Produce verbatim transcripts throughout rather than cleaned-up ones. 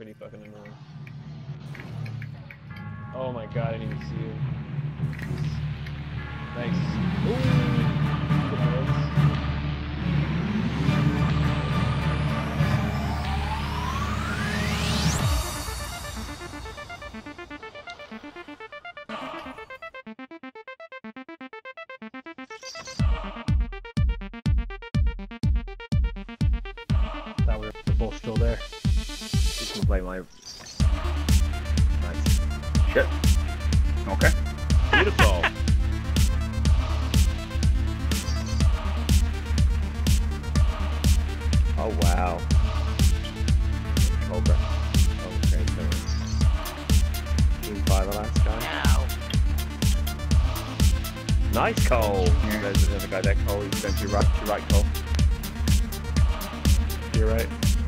pretty fucking annoying. Oh my god, I didn't even see you. Nice. Ooh. Thought we were both still there. You can play my... Nice. Shit. Okay. Beautiful. Oh wow. Cobra. Okay, so team five the last guy. Ow. Nice Cole! Yeah. There's another guy there, Cole. He's going to your right, to your right, Cole. You're right.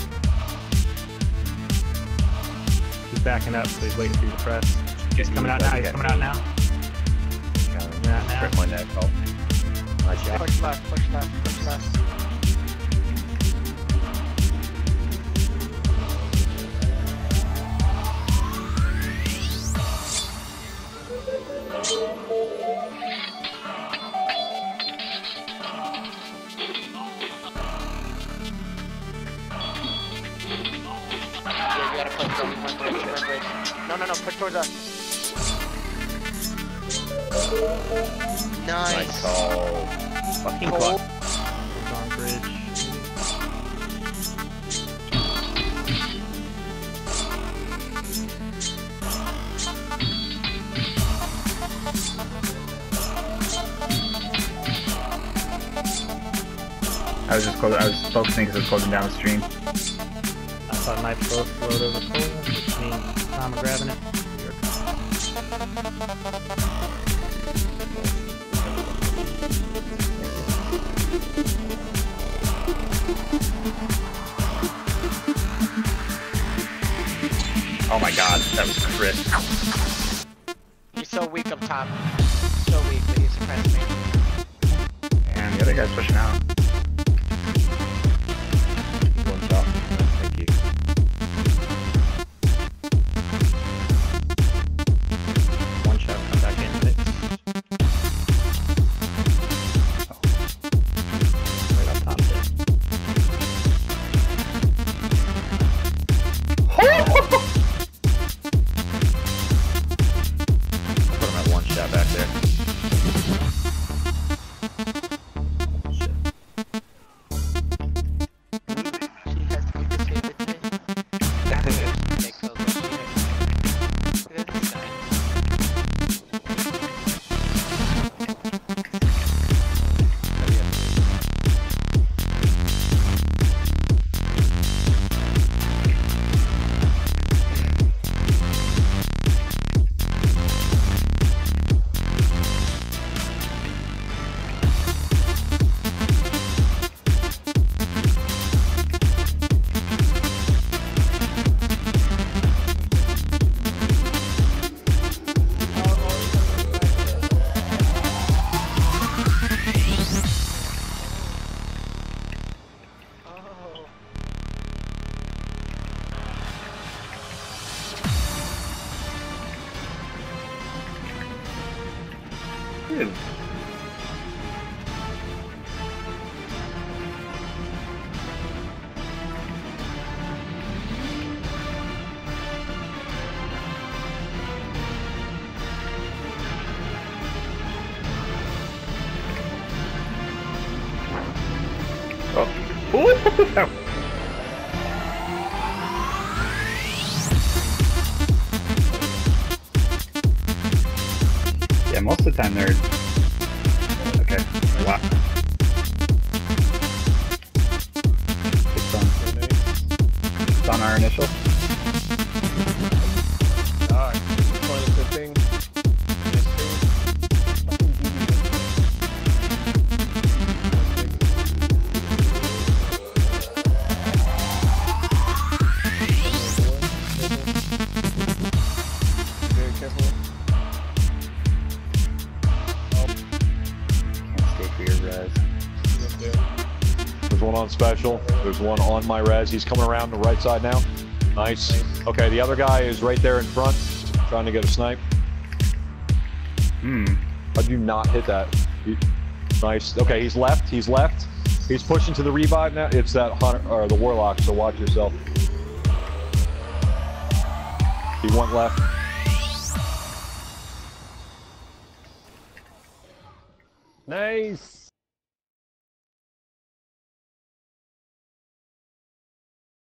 He's backing up, so he's waiting for you to press. He's coming out now, he's coming out now. Coming out now. Trip mine there, Cole. Nice shot. Push left, push left, push left. No, no, no, push towards us. Nice. Nice call. Fucking Cole. clock. On bridge. I was just close, I was focusing because I was closing down the stream. I saw a knife float, float over Cole, which means Tom grabbing it. Oh my god, that was crisp. He's so weak up top. So weak, but he's suppressed me. And the other guy's pushing out. One shot. Thank you. One shot, come back in mix. Oh. Right up top there. Put him at one shot back there. Dude. Oh. Ooh. Yeah, most of the time they're... Okay, wow. It's on. It's on our initial. Alright, point of the thing. Very careful. There's one on special. There's one on my res. He's coming around the right side now. Nice. Okay, the other guy is right there in front, trying to get a snipe. Hmm. How'd you not hit that? You, nice. Okay, he's left. He's left. He's pushing to the revive now. It's that hunter or the warlock. So watch yourself. He went left. Nice.